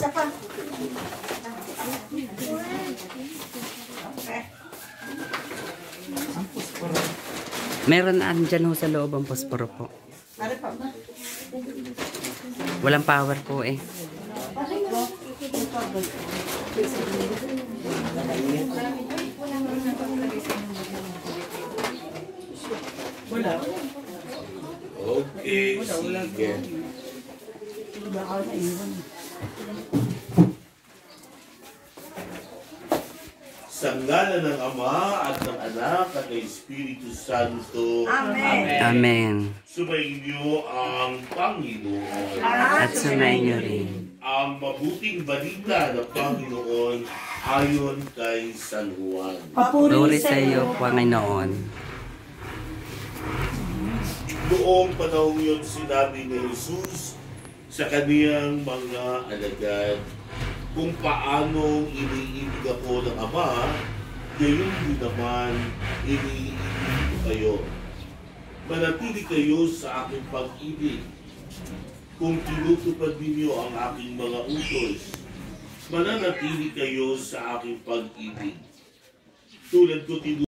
Isa pa. Ang posporo. Meron na andyan ho sa loob ang posporo po. Walang power po eh. Wala. Okay, sige. Sa ngalan ng Ama at ng Anak at ng Espiritu Santo. Amen. Amen. Sumainyo ang Panginoon. At sumayin niyo rin. Ang mabuting balita ng Panginoon ayon kay San Juan. Glory sa iyo, Panginoon. Noong panahon yun sinabi ni Jesus sa kaniyang mga alagad, kung paanong iniibig ako ng Ama, gayon din naman iniibig ko kayo. Manatili kayo sa aking pag-ibig. Kung tinutupad ninyo ang aking mga utos, mananatili kayo sa aking pag-ibig. Tulad ko